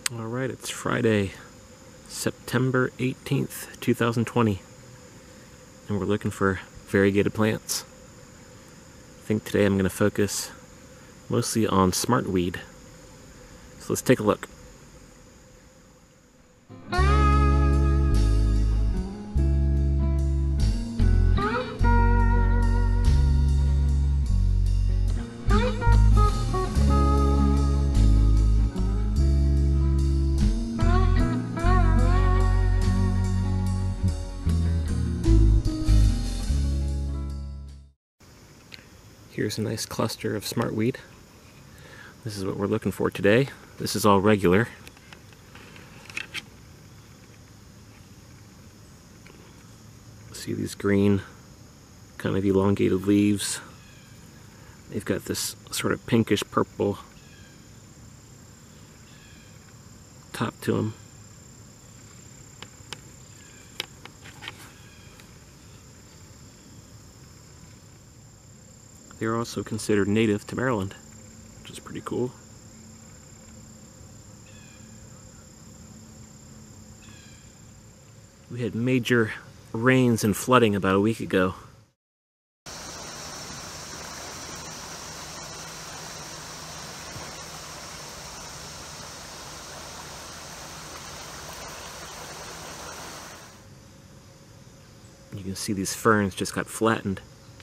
Alright, it's Friday, September 18th, 2020, and we're looking for variegated plants. I think today I'm going to focus mostly on Smartweed. So let's take a look. Here's a nice cluster of Smartweed. This is what we're looking for today. This is all regular. See these green, kind of elongated leaves. They've got this sort of pinkish purple top to them. They're also considered native to Maryland, which is pretty cool. We had major rains and flooding about a week ago. You can see these ferns just got flattened.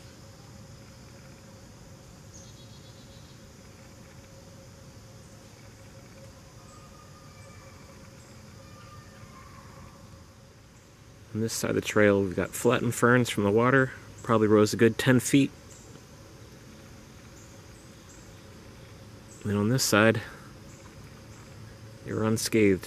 On this side of the trail, we've got flattened ferns from the water. Probably rose a good 10 feet. And on this side, they were unscathed.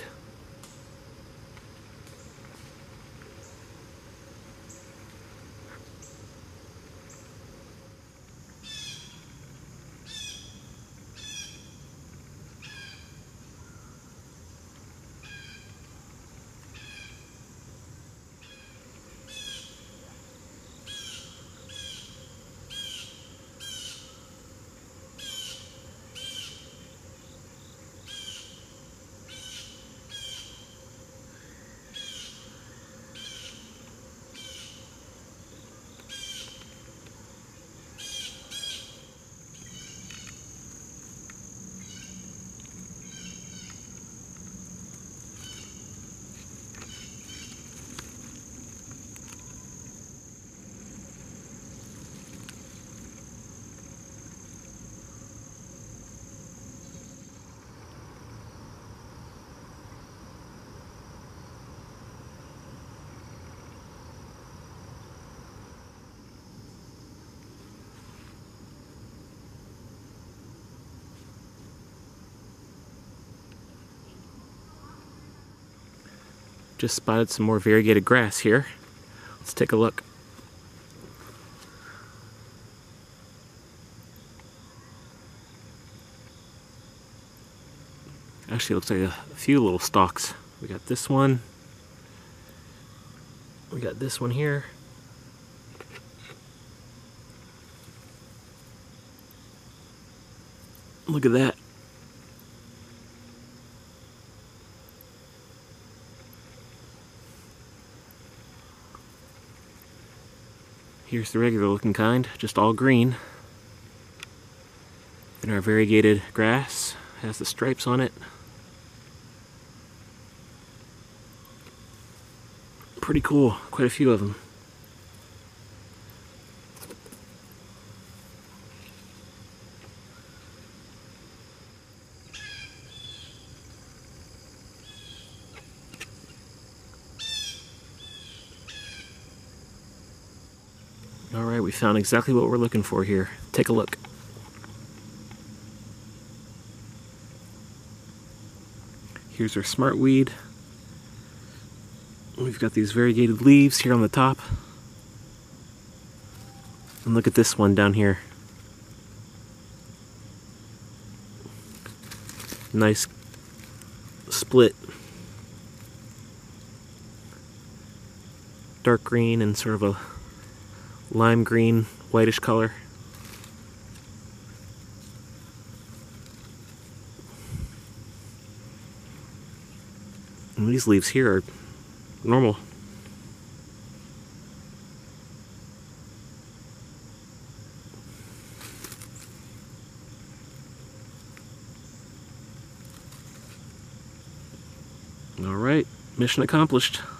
Just spotted some more variegated grass here. Let's take a look. Actually, it looks like a few little stalks. We got this one. We got this one here. Look at that. Here's the regular looking kind, just all green. Then our variegated grass has the stripes on it. Pretty cool, quite a few of them. Alright, we found exactly what we're looking for here. Take a look. Here's our Smartweed. We've got these variegated leaves here on the top. And look at this one down here. Nice split. Dark green and sort of a lime green, whitish color. And these leaves here are normal. All right, mission accomplished.